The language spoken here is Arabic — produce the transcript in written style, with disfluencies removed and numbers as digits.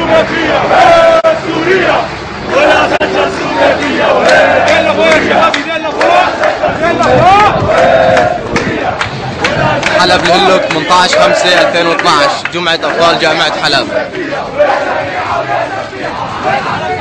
السلوكية سوريا ولا تنسى السلوكية. يلا فوق يا شباب، يلا فوق يلا فوق. حلب الهلو 18/5/2012 جمعة أبطال جامعة حلب.